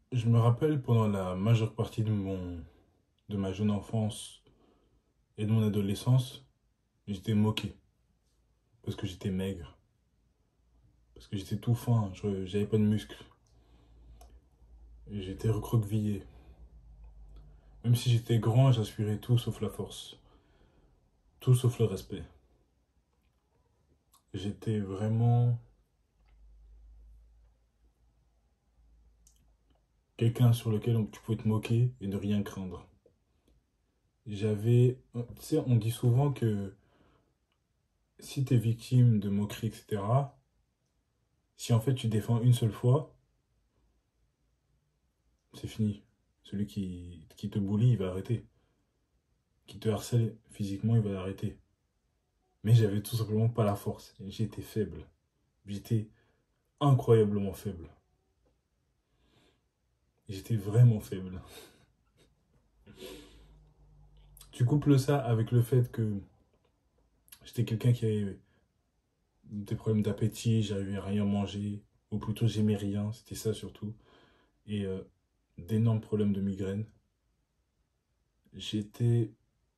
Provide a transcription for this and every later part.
Je me rappelle pendant la majeure partie de ma jeune enfance et de mon adolescence, j'étais moqué parce que j'étais maigre, parce que j'étais tout fin, j'avais pas de muscles, et j'étais recroquevillé. Même si j'étais grand, j'aspirais tout sauf la force, tout sauf le respect. J'étais vraiment quelqu'un sur lequel tu pouvais te moquer et ne rien craindre. Tu sais, on dit souvent que si t'es victime de moqueries, etc., si en fait tu défends une seule fois, c'est fini. Celui qui te bully, il va arrêter. Qui te harcèle physiquement, il va arrêter. Mais j'avais tout simplement pas la force. J'étais faible. J'étais incroyablement faible. J'étais vraiment faible. Tu couples ça avec le fait que j'étais quelqu'un qui avait des problèmes d'appétit, j'arrivais à rien manger, ou plutôt j'aimais rien, c'était ça surtout, et d'énormes problèmes de migraine. J'étais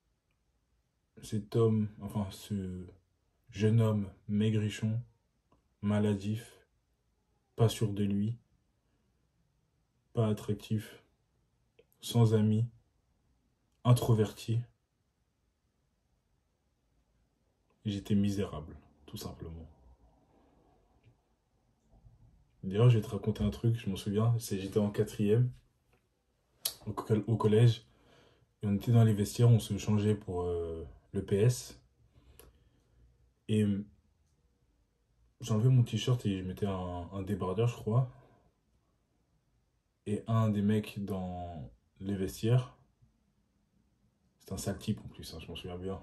ce jeune homme maigrichon, maladif, pas sûr de lui, pas attractif, sans amis, introverti. J'étais misérable, tout simplement. D'ailleurs, je vais te raconter un truc, je m'en souviens, j'étais en quatrième au collège, et on était dans les vestiaires, on se changeait pour le PS, et j'enlevais mon t-shirt et je mettais un débardeur, je crois, et un des mecs dans les vestiaires, c'est un sale type en plus, hein, je m'en souviens bien,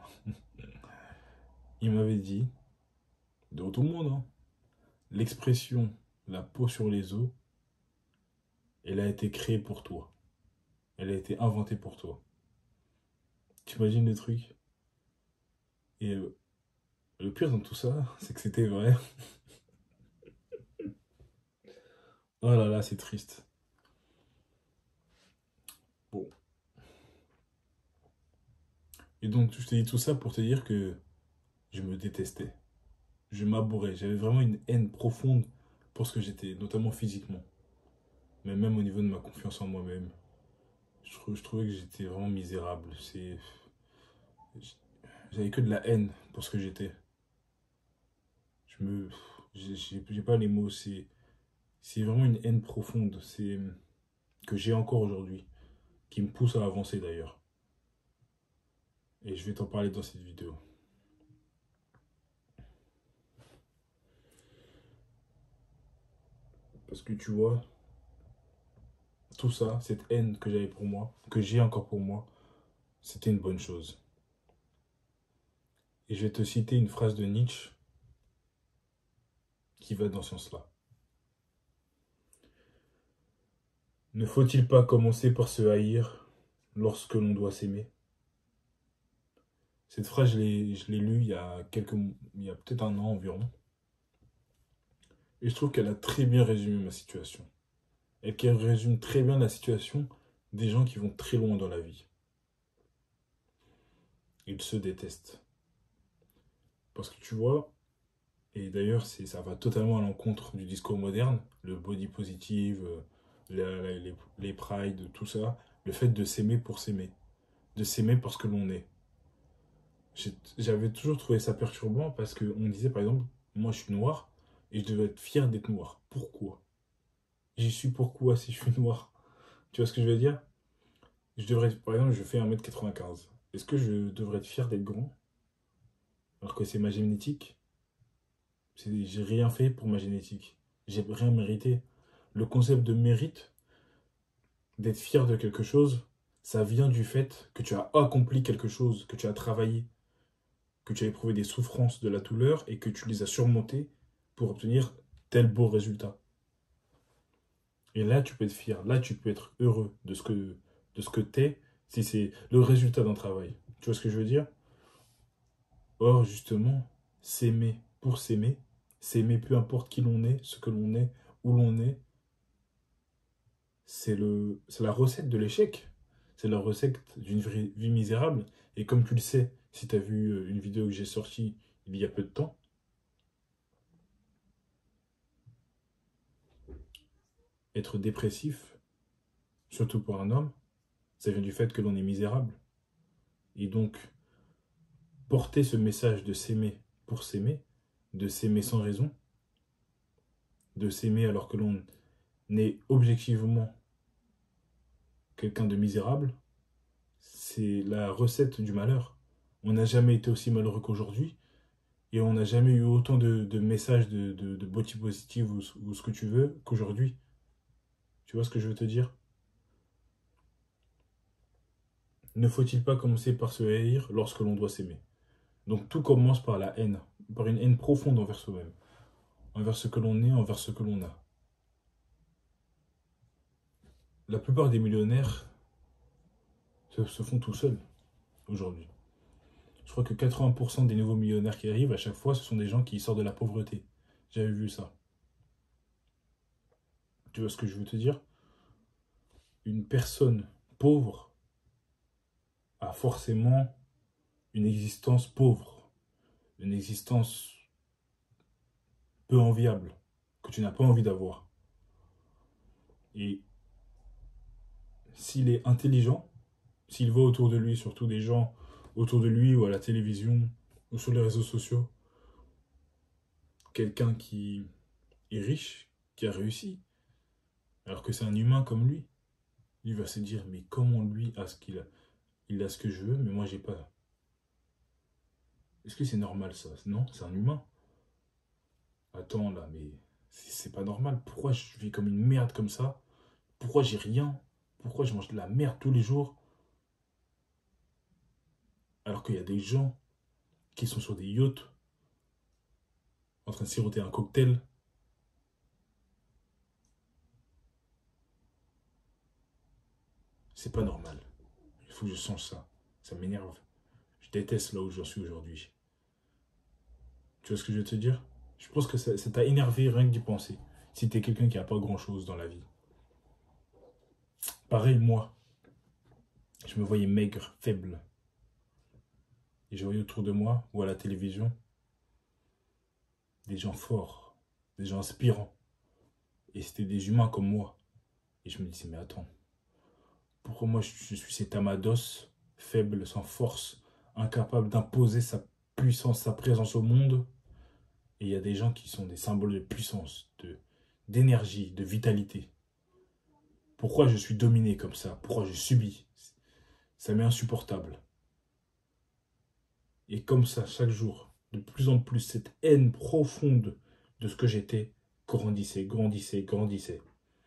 il m'avait dit, devant tout le monde, hein, l'expression la peau sur les os, elle a été créée pour toi. Elle a été inventée pour toi. Tu imagines le truc? Et le pire dans tout ça, c'est que c'était vrai. Oh là là, c'est triste. Bon. Et donc, je t'ai dit tout ça pour te dire que je me détestais. Je m'abhorrais. J'avais vraiment une haine profonde pour ce que j'étais, notamment physiquement. Mais même au niveau de ma confiance en moi-même. Je trouvais que j'étais vraiment misérable. J'avais que de la haine pour ce que j'étais. Je me. J'ai pas les mots. C'est vraiment une haine profonde. Que j'ai encore aujourd'hui. Qui me pousse à avancer d'ailleurs. Et je vais t'en parler dans cette vidéo. Parce que tu vois, tout ça, cette haine que j'avais pour moi, que j'ai encore pour moi, c'était une bonne chose. Et je vais te citer une phrase de Nietzsche qui va dans ce sens-là. Ne faut-il pas commencer par se haïr lorsque l'on doit s'aimer? Cette phrase, je l'ai lue il y a peut-être un an environ. Et je trouve qu'elle a très bien résumé ma situation. Et qu'elle résume très bien la situation des gens qui vont très loin dans la vie. Ils se détestent. Parce que tu vois, et d'ailleurs, ça va totalement à l'encontre du discours moderne, le body positive, les prides, tout ça, le fait de s'aimer pour s'aimer, de s'aimer parce que l'on est. J'avais toujours trouvé ça perturbant parce qu'on disait par exemple, moi je suis noir et je devais être fier d'être noir. Pourquoi? J'y suis pourquoi si je suis noir? Tu vois ce que je veux dire? Par exemple, je fais 1,95 m. Est-ce que je devrais être fier d'être grand alors que c'est ma génétique? J'ai rien fait pour ma génétique. J'ai rien mérité. Le concept de mérite, d'être fier de quelque chose, ça vient du fait que tu as accompli quelque chose, que tu as travaillé, que tu as éprouvé des souffrances, de la douleur et que tu les as surmontées pour obtenir tel beau résultat. Et là, tu peux être fier, là, tu peux être heureux de ce que tu es si c'est le résultat d'un travail. Tu vois ce que je veux dire? Or, justement, s'aimer peu importe qui l'on est, ce que l'on est, où l'on est, c'est la recette de l'échec. C'est la recette d'une vie misérable. Et comme tu le sais, si tu as vu une vidéo que j'ai sortie il y a peu de temps, être dépressif, surtout pour un homme, ça vient du fait que l'on est misérable. Et donc, porter ce message de s'aimer pour s'aimer, de s'aimer sans raison, de s'aimer alors que l'on est objectivement quelqu'un de misérable, c'est la recette du malheur. On n'a jamais été aussi malheureux qu'aujourd'hui et on n'a jamais eu autant de messages de body positive ou ce que tu veux qu'aujourd'hui. Tu vois ce que je veux te dire? Ne faut-il pas commencer par se haïr lorsque l'on doit s'aimer? Donc tout commence par la haine, par une haine profonde envers soi-même, envers ce que l'on est, envers ce que l'on a. La plupart des millionnaires se font tout seuls aujourd'hui. Je crois que 80% des nouveaux millionnaires qui arrivent, à chaque fois, ce sont des gens qui sortent de la pauvreté. J'avais vu ça. Tu vois ce que je veux te dire? Une personne pauvre a forcément une existence pauvre, une existence peu enviable, que tu n'as pas envie d'avoir. Et s'il est intelligent, s'il voit autour de lui, surtout des gens autour de lui ou à la télévision ou sur les réseaux sociaux, quelqu'un qui est riche, qui a réussi, alors que c'est un humain comme lui, il va se dire, mais comment lui a ce qu'il a? Il a ce que je veux, mais moi j'ai pas. Est-ce que c'est normal ça? Non, c'est un humain. Attends là, mais c'est pas normal. Pourquoi je vis comme une merde comme ça? Pourquoi j'ai rien? Pourquoi je mange de la merde tous les jours? Alors qu'il y a des gens qui sont sur des yachts, en train de siroter un cocktail. C'est pas normal. Il faut que je change ça. Ça m'énerve. Je déteste là où j'en suis aujourd'hui. Tu vois ce que je veux te dire? Je pense que ça t'a énervé rien que d'y penser. Si t'es quelqu'un qui a pas grand chose dans la vie. Pareil, moi, je me voyais maigre, faible. Et je voyais autour de moi, ou à la télévision, des gens forts, des gens inspirants. Et c'était des humains comme moi. Et je me disais, mais attends, pourquoi moi je suis cet amados, faible, sans force, incapable d'imposer sa puissance, sa présence au monde? Et il y a des gens qui sont des symboles de puissance, d'énergie, de vitalité. Pourquoi je suis dominé comme ça? Pourquoi je subis? Ça m'est insupportable. Et comme ça, chaque jour, de plus en plus, cette haine profonde de ce que j'étais grandissait, grandissait, grandissait.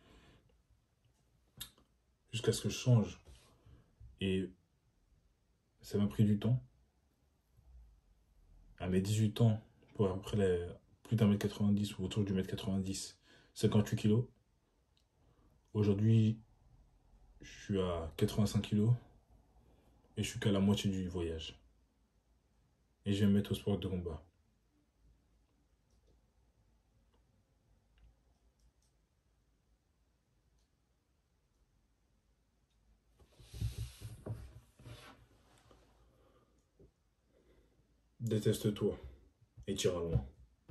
Jusqu'à ce que je change. Et ça m'a pris du temps. À mes 18 ans, pour à peu près plus d'un mètre 90 ou autour du mètre 90, 58 kilos. Aujourd'hui, je suis à 85 kilos et je suis qu'à la moitié du voyage. Et je vais me mettre au sport de combat. Déteste-toi et tire loin.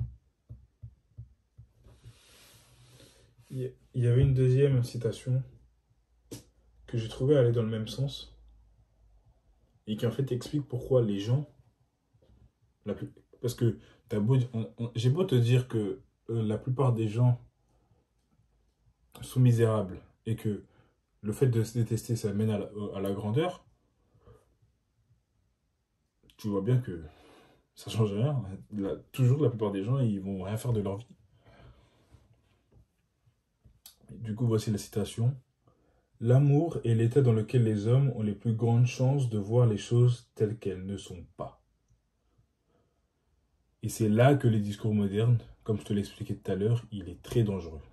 Il y avait une deuxième citation que j'ai trouvée aller dans le même sens et qui en fait explique pourquoi les gens, la plus- parce que j'ai beau te dire que la plupart des gens sont misérables et que le fait de se détester ça mène à la grandeur, tu vois bien que ça change rien. Toujours la plupart des gens ils vont rien faire de leur vie. Du coup voici la citation. L'amour est l'état dans lequel les hommes ont les plus grandes chances de voir les choses telles qu'elles ne sont pas. Et c'est là que les discours modernes, comme je te l'expliquais tout à l'heure, il est très dangereux.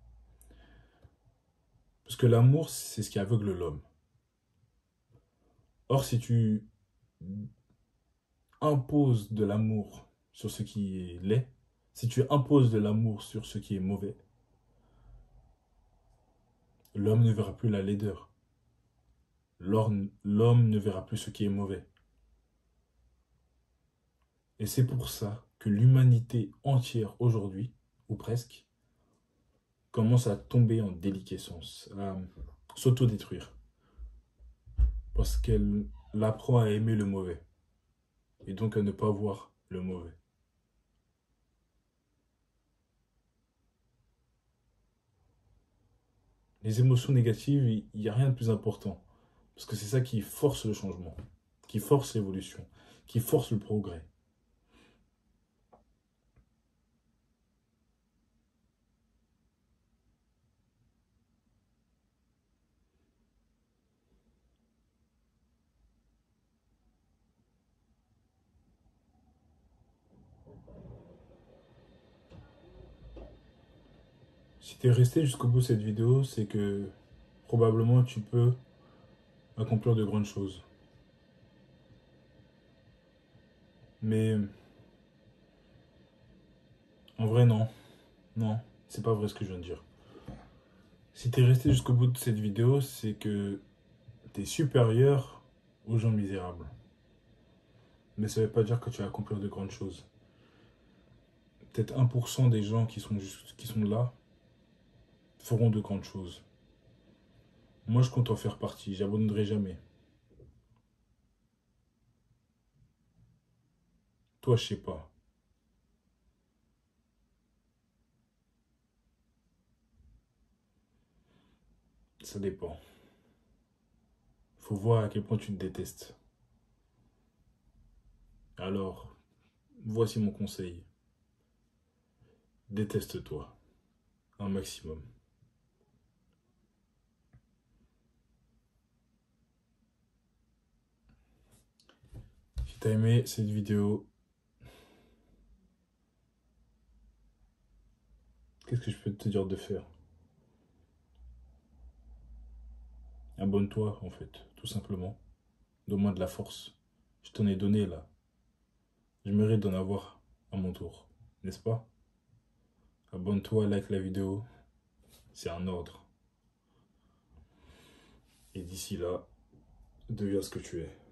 Parce que l'amour, c'est ce qui aveugle l'homme. Or, si tu imposes de l'amour sur ce qui est laid, si tu imposes de l'amour sur ce qui est mauvais, l'homme ne verra plus la laideur. L'homme ne verra plus ce qui est mauvais. Et c'est pour ça que l'humanité entière aujourd'hui, ou presque, commence à tomber en déliquescence, à s'autodétruire. Parce qu'elle apprend à aimer le mauvais. Et donc à ne pas voir le mauvais. Les émotions négatives, il n'y a rien de plus important. Parce que c'est ça qui force le changement, qui force l'évolution, qui force le progrès. Si tu es resté jusqu'au bout de cette vidéo, c'est que probablement tu peux accomplir de grandes choses. Mais en vrai, non. Non, c'est pas vrai ce que je viens de dire. Si tu es resté jusqu'au bout de cette vidéo, c'est que tu es supérieur aux gens misérables. Mais ça ne veut pas dire que tu vas accomplir de grandes choses. Peut-être 1% des gens qui sont là feront de grandes choses. Moi, je compte en faire partie. J'abandonnerai jamais. Toi, je sais pas. Ça dépend. Faut voir à quel point tu te détestes. Alors, voici mon conseil. Déteste-toi. Un maximum. Si t'as aimé cette vidéo, qu'est-ce que je peux te dire de faire? Abonne-toi, en fait, tout simplement. Donne-moi de la force. Je t'en ai donné, là. Je mérite d'en avoir à mon tour. N'est-ce pas? Abonne-toi, like la vidéo. C'est un ordre. Et d'ici là, deviens ce que tu es.